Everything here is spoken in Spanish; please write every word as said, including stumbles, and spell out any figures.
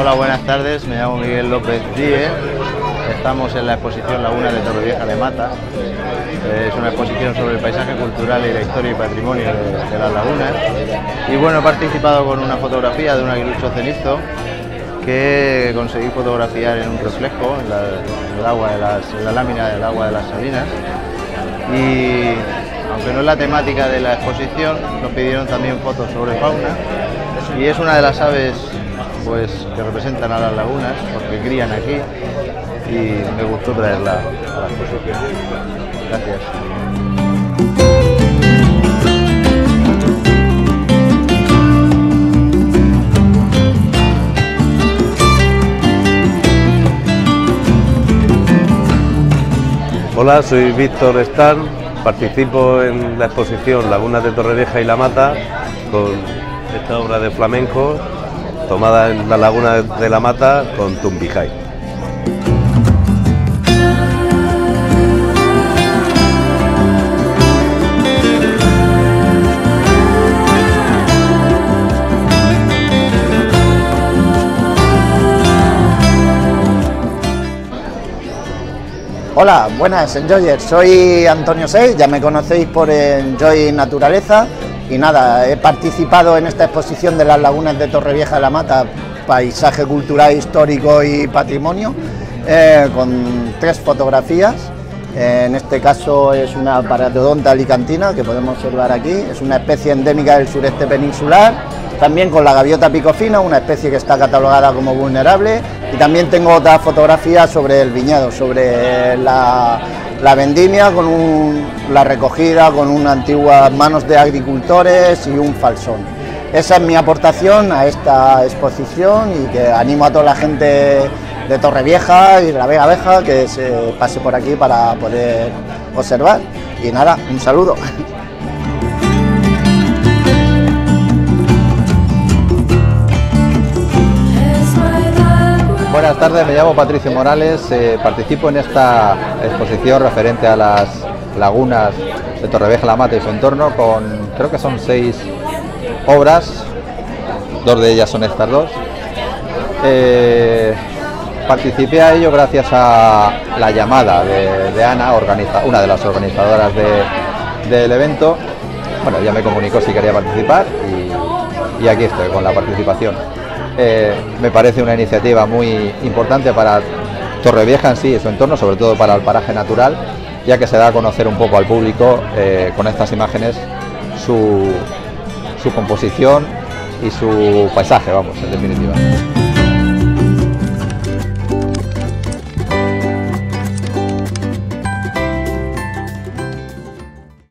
Hola, buenas tardes, me llamo Miguel López Díez. Estamos en la exposición Lagunas de Torrevieja de Mata. Es una exposición sobre el paisaje cultural y la historia y patrimonio de, de las lagunas. Y bueno, he participado con una fotografía de un aguilucho cenizo que conseguí fotografiar en un reflejo en, la, en, el agua de las, en la lámina del agua de las salinas. Y aunque no es la temática de la exposición, nos pidieron también fotos sobre fauna. Y es una de las aves pues, que representan a las lagunas, porque crían aquí, y me gustó traerla a la exposición. Gracias. Hola, soy Víctor Stan, participo en la exposición Lagunas de Torrevieja y La Mata con esta obra de flamenco tomada en la Laguna de la Mata con Tumbijay. Hola, buenas Enjoyers, soy Antonio Seix, ya me conocéis por Enjoy Naturaleza y nada, he participado en esta exposición de las Lagunas de Torrevieja de la Mata, paisaje cultural, histórico y patrimonio, eh, con tres fotografías. En este caso es una Paratodonta alicantina que podemos observar aquí, es una especie endémica del sureste peninsular, también con la gaviota picofina, una especie que está catalogada como vulnerable, y también tengo otra fotografía sobre el viñedo, sobre la, la vendimia, con un, la recogida con unas antiguas manos de agricultores y un falsón. Esa es mi aportación a esta exposición y que animo a toda la gente de Torrevieja y de la Vega Baja que se pase por aquí para poder observar. Y nada, un saludo. Buenas tardes, me llamo Patricio Morales, eh, participo en esta exposición referente a las lagunas de Torrevieja la Mata y su entorno con, creo que son seis obras, dos de ellas son estas dos. Eh, participé a ello gracias a la llamada de, de Ana, organiza, una de las organizadoras de, del evento. Bueno, ella me comunicó si quería participar y, y aquí estoy con la participación. Eh, me parece una iniciativa muy importante para Torrevieja en sí y su entorno, sobre todo para el paraje natural, ya que se da a conocer un poco al público eh, con estas imágenes su, su composición y su paisaje, vamos, en definitiva.